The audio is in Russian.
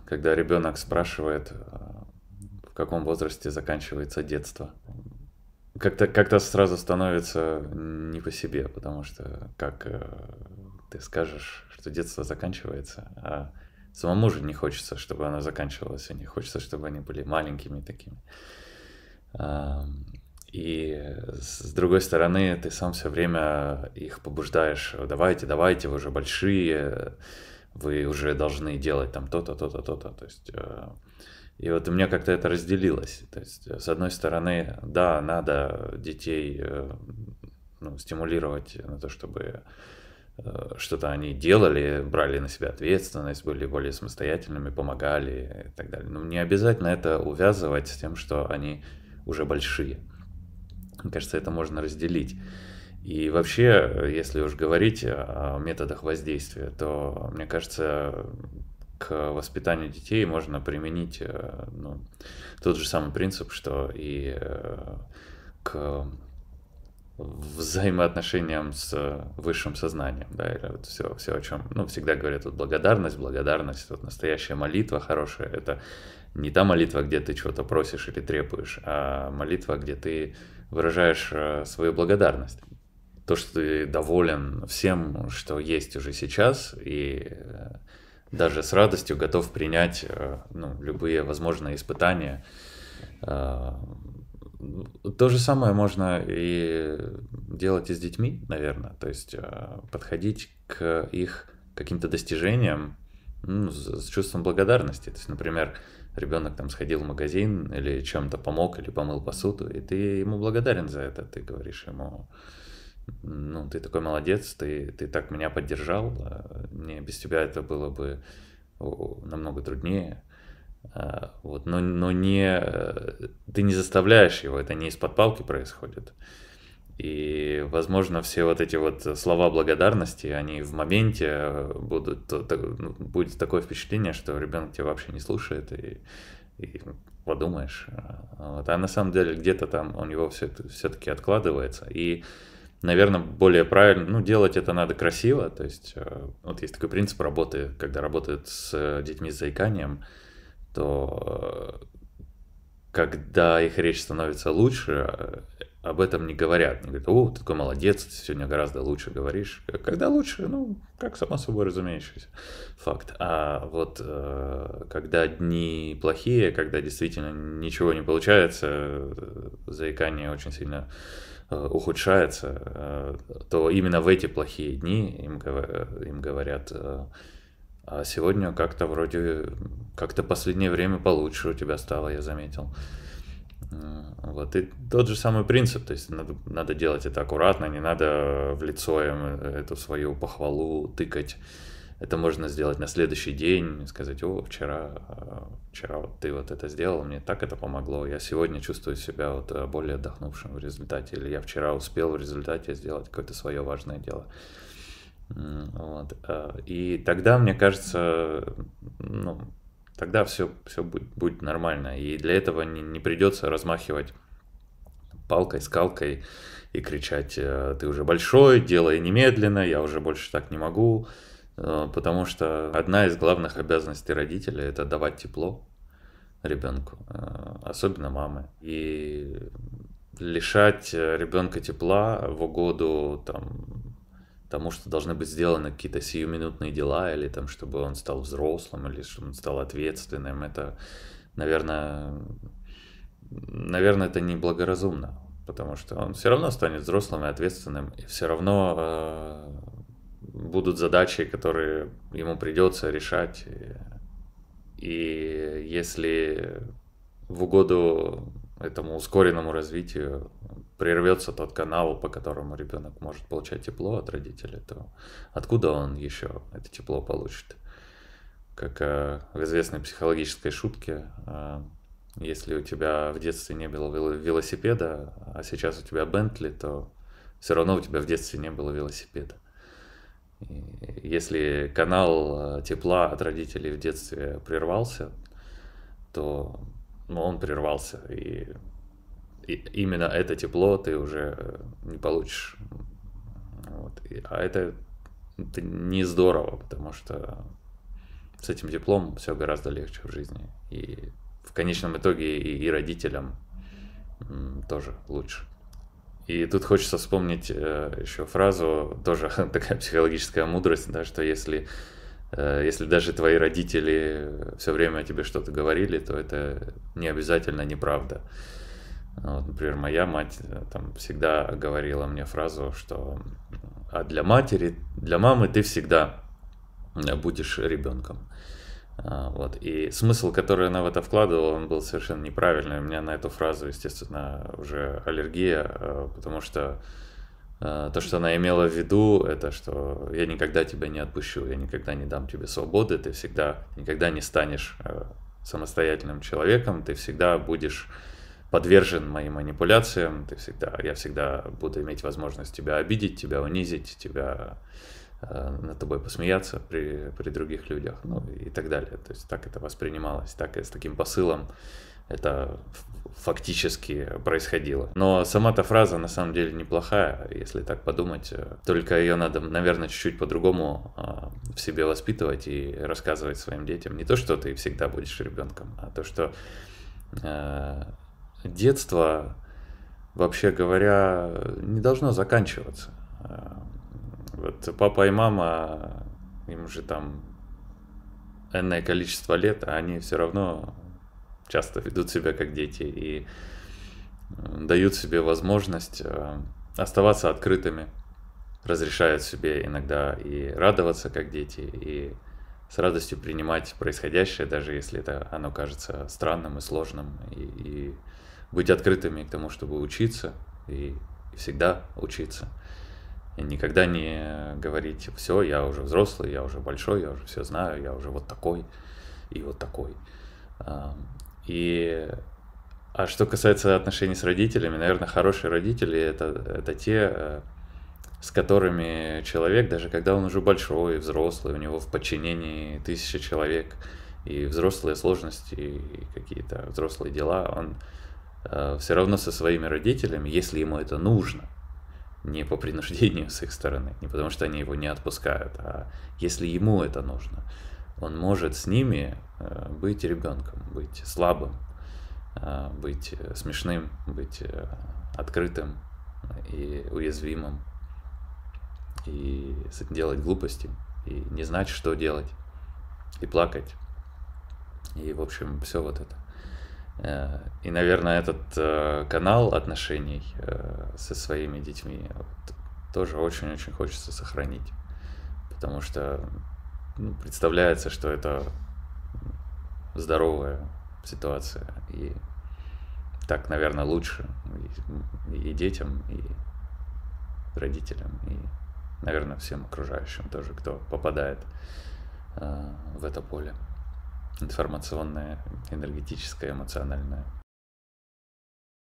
когда ребенок спрашивает, в каком возрасте заканчивается детство. Как-то сразу становится не по себе, потому что как ты скажешь, что детство заканчивается, а самому же не хочется, чтобы оно заканчивалось, и не хочется, чтобы они были маленькими такими. И с другой стороны, ты сам все время их побуждаешь: давайте, давайте, вы уже большие, вы уже должны делать там то-то, то-то, то-то. То есть, и вот у меня как-то это разделилось. То есть, с одной стороны, да, надо детей ну, стимулировать на то, чтобы что-то они делали, брали на себя ответственность, были более самостоятельными, помогали и так далее. Но не обязательно это увязывать с тем, что они уже большие. Мне кажется, это можно разделить. И вообще, если уж говорить о методах воздействия, то, мне кажется, к воспитанию детей можно применить ну, тот же самый принцип, что и к взаимоотношениям с высшим сознанием, да, или вот все, о чем, ну, всегда говорят, вот благодарность, вот настоящая молитва хорошая, это не та молитва, где ты чего-то просишь или требуешь, а молитва, где ты выражаешь свою благодарность. То, что ты доволен всем, что есть уже сейчас, и даже с радостью готов принять ну, любые возможные испытания. То же самое можно и делать и с детьми, наверное. То есть подходить к их каким-то достижениям ну, с чувством благодарности. То есть, например, ребенок там сходил в магазин или чем-то помог, или помыл посуду, и ты ему благодарен за это. Ты говоришь ему, ну, ты такой молодец, ты так меня поддержал, мне без тебя это было бы намного труднее. Вот, но не, ты не заставляешь его, это не из-под палки происходит. И, возможно, все вот эти вот слова благодарности, они в моменте будут, ну, будет такое впечатление, что ребенок тебя вообще не слушает, и подумаешь. Вот. А на самом деле где-то там у него все это все-таки откладывается. И, наверное, более правильно, ну, делать это надо красиво. То есть, вот есть такой принцип работы, когда работают с детьми с заиканием, то когда их речь становится лучше, об этом не говорят. Не говорят: о, ты такой молодец, ты сегодня гораздо лучше говоришь. Когда лучше, ну, как само собой разумеющийся факт. А вот когда дни плохие, когда действительно ничего не получается, заикание очень сильно ухудшается, то именно в эти плохие дни им говорят: а сегодня как-то вроде, как-то последнее время получше у тебя стало, я заметил. Вот, и тот же самый принцип, то есть надо делать это аккуратно, не надо в лицо им эту свою похвалу тыкать. Это можно сделать на следующий день, сказать: о, вчера вот ты вот это сделал, мне так это помогло, я сегодня чувствую себя вот более отдохнувшим в результате, или я вчера успел в результате сделать какое-то свое важное дело. Вот. И тогда, мне кажется, ну, тогда все будет нормально. И для этого не придется размахивать палкой, скалкой и кричать: ты уже большой, делай немедленно, я уже больше так не могу. Потому что одна из главных обязанностей родителя — это давать тепло ребенку, особенно мамы. И лишать ребенка тепла в угоду там, тому, что должны быть сделаны какие-то сиюминутные дела, или там, чтобы он стал взрослым, или чтобы он стал ответственным, это, наверное, это неблагоразумно, потому что он все равно станет взрослым и ответственным, и все равно будут задачи, которые ему придется решать. И если в угоду этому ускоренному развитию прервется тот канал, по которому ребенок может получать тепло от родителей, то откуда он еще это тепло получит? Как в известной психологической шутке: если у тебя в детстве не было велосипеда, а сейчас у тебя Бентли, то все равно у тебя в детстве не было велосипеда. И если канал тепла от родителей в детстве прервался, то ну, он прервался, и именно это тепло ты уже не получишь. Вот. Это не здорово, потому что с этим дипломом все гораздо легче в жизни. И в конечном итоге и родителям тоже лучше. И тут хочется вспомнить еще фразу, тоже такая психологическая мудрость, да, что если даже твои родители все время о тебе что-то говорили, то это не обязательно неправда. Вот, например, моя мать там всегда говорила мне фразу, что для мамы ты всегда будешь ребенком. Вот. И смысл, который она в это вкладывала, он был совершенно неправильный. У меня на эту фразу, естественно, уже аллергия, потому что то, что она имела в виду, это что я никогда тебя не отпущу, я никогда не дам тебе свободы, ты никогда не станешь самостоятельным человеком, ты всегда будешь подвержен моим манипуляциям, я всегда буду иметь возможность тебя обидеть, тебя унизить, над тобой посмеяться при других людях, ну и так далее. То есть так это воспринималось, так и с таким посылом это фактически происходило. Но сама-то фраза на самом деле неплохая, если так подумать. Только ее надо, наверное, чуть-чуть по-другому в себе воспитывать и рассказывать своим детям. Не то, что ты всегда будешь ребенком, а то, что детство, вообще говоря, не должно заканчиваться. Вот папа и мама, им уже там энное количество лет, а они все равно часто ведут себя как дети и дают себе возможность оставаться открытыми, разрешают себе иногда и радоваться как дети, и с радостью принимать происходящее, даже если оно кажется странным и сложным, и быть открытыми к тому, чтобы учиться, и всегда учиться. И никогда не говорить: все, я уже взрослый, я уже большой, я уже все знаю, я уже вот такой и вот такой. А что касается отношений с родителями, наверное, хорошие родители это те, с которыми человек, даже когда он уже большой, взрослый, у него в подчинении 1000 человек, и взрослые сложности, и какие-то взрослые дела, он все равно со своими родителями, если ему это нужно, не по принуждению с их стороны, не потому что они его не отпускают, а если ему это нужно, он может с ними быть ребенком, быть слабым, быть смешным, быть открытым и уязвимым, и делать глупости, и не знать, что делать, и плакать, и, в общем, все вот это. И, наверное, этот канал отношений со своими детьми тоже очень-очень хочется сохранить, потому что представляется, что это здоровая ситуация, и так, наверное, лучше и детям, и родителям, и, наверное, всем окружающим тоже, кто попадает в это поле информационное, энергетическое, эмоциональное.